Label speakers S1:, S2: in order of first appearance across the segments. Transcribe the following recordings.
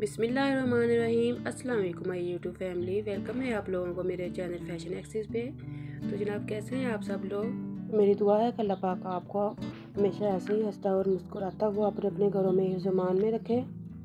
S1: बिस्मिल्लाहिर्रहमानिर्रहीम। अस्सलाम वालेकुम माय यूट्यूब फैमिली। वेलकम है आप लोगों को मेरे चैनल फैशन एक्सिस पे। तो जनाब कैसे हैं आप सब लोग। मेरी दुआ है कि अल्लाह पाक आपको हमेशा ऐसे ही हंसता और मुस्कुराता हुआ अपने घरों में ज़मान में रखे।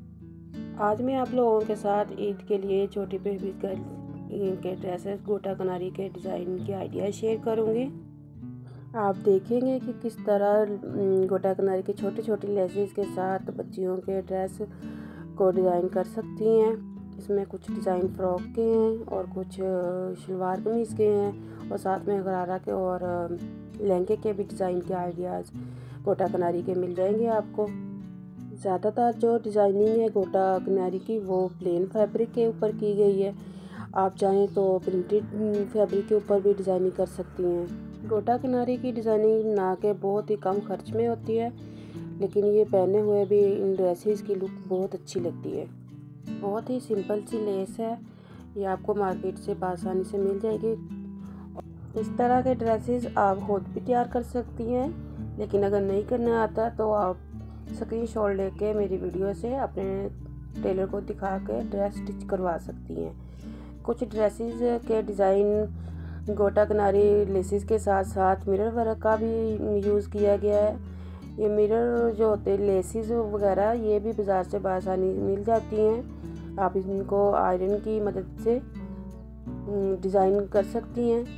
S1: आज मैं आप लोगों के साथ ईद के लिए छोटी बेबी गर्ल के ड्रेसेस गोटा कनारी के डिज़ाइन के आइडिया शेयर करूँगी। आप देखेंगे कि किस तरह गोटा कनारी के छोटे छोटे लेसेस के साथ बच्चियों के ड्रेस को डिज़ाइन कर सकती हैं। इसमें कुछ डिज़ाइन फ्रॉक के हैं और कुछ शलवार कमीज़ के हैं और साथ में गरारा के और लहंगे के भी डिज़ाइन के आइडियाज़ गोटा कनारी के मिल जाएंगे आपको। ज़्यादातर जो डिज़ाइनिंग है गोटा कनारी की वो प्लेन फैब्रिक के ऊपर की गई है। आप चाहें तो प्रिंटेड फैब्रिक के ऊपर भी डिज़ाइनिंग कर सकती हैं। गोटा कनारी की डिज़ाइनिंग ना के बहुत ही कम खर्च में होती है, लेकिन ये पहने हुए भी इन ड्रेसेस की लुक बहुत अच्छी लगती है। बहुत ही सिंपल सी लेस है, ये आपको मार्केट से आसानी से मिल जाएगी। इस तरह के ड्रेसेस आप खुद भी तैयार कर सकती हैं, लेकिन अगर नहीं करना आता तो आप स्क्रीनशॉट लेके मेरी वीडियो से अपने टेलर को दिखा के ड्रेस स्टिच करवा सकती हैं। कुछ ड्रेसेस के डिज़ाइन गोटा कनारी लेसेस के साथ साथ मिरर वर्क का भी यूज़ किया गया है। ये मिरर जो होते हैं लेसेस वगैरह ये भी बाज़ार से आसानी मिल जाती हैं। आप इनको आयरन की मदद से डिज़ाइन कर सकती हैं।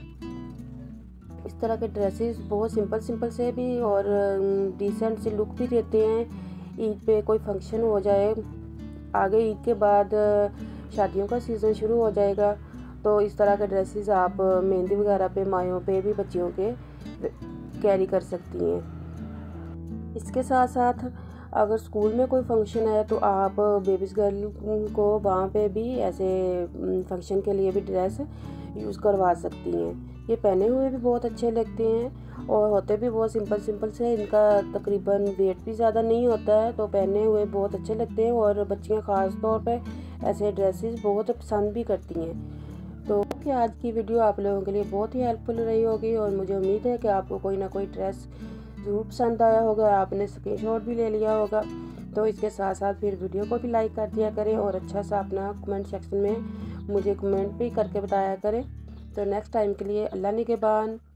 S1: इस तरह के ड्रेसेस बहुत सिंपल से भी और डिसेंट से लुक भी देते हैं। ईद पे कोई फंक्शन हो जाए, आगे ईद के बाद शादियों का सीज़न शुरू हो जाएगा, तो इस तरह के ड्रेसेस आप मेहंदी वगैरह पे मायों पे भी बच्चियों के कैरी कर सकती हैं। इसके साथ साथ अगर स्कूल में कोई फंक्शन है तो आप बेबीज़ गर्ल को वहाँ पे भी ऐसे फंक्शन के लिए भी ड्रेस यूज़ करवा सकती हैं। ये पहने हुए भी बहुत अच्छे लगते हैं और होते भी बहुत सिंपल से। इनका तकरीबन वेट भी ज़्यादा नहीं होता है, तो पहने हुए बहुत अच्छे लगते हैं और बच्चियाँ ख़ास तौर पे ऐसे ड्रेसेस बहुत पसंद भी करती हैं। तो कि आज की वीडियो आप लोगों के लिए बहुत ही हेल्पफुल रही होगी और मुझे उम्मीद है कि आपको कोई ना कोई ड्रेस ज़रूर पसंद आया होगा, आपने स्क्रीनशॉट भी ले लिया होगा। तो इसके साथ साथ फिर वीडियो को भी लाइक कर दिया करें और अच्छा सा अपना कमेंट सेक्शन में मुझे कमेंट भी करके बताया करें। तो नेक्स्ट टाइम के लिए अल्लाह निगहबान।